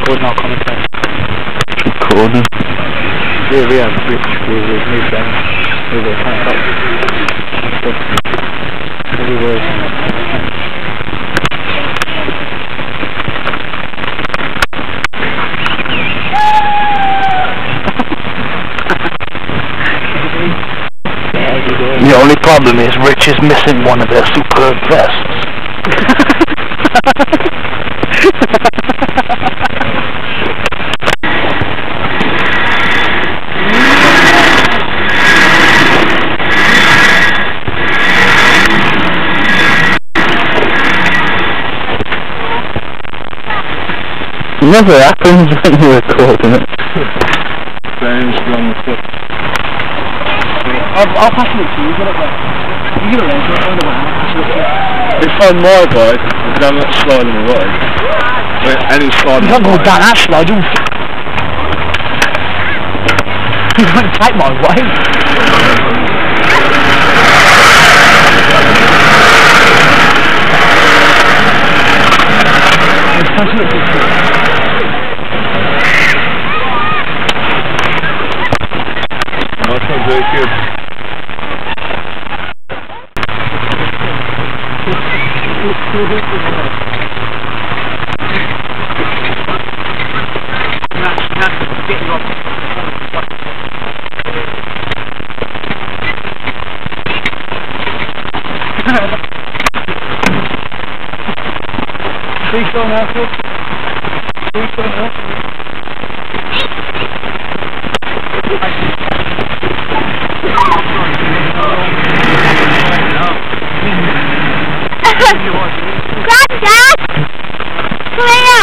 recording our commentary. Recording? Yeah, we have switched, we've moved down, we've turned up and stuff. Everywhere. The only problem is Rich is missing one of their superb vests. It never happens when you're recording it. on the foot. I'll pass it to you, get it there. You get it there, so I'll find a way, I'll pass it to you. If I'm my bike, I'm down that slide on the right. But any slide on the right. You're not going down that slide, you're going to take my way. That sounds very good. Please don't have to. Please don't have to. Granddad! Come here!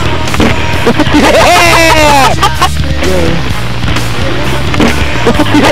Yeah!